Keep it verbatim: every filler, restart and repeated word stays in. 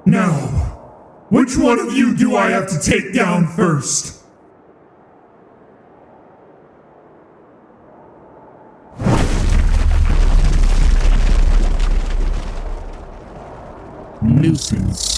Now, which one of you do I have to take down first? Nuisance.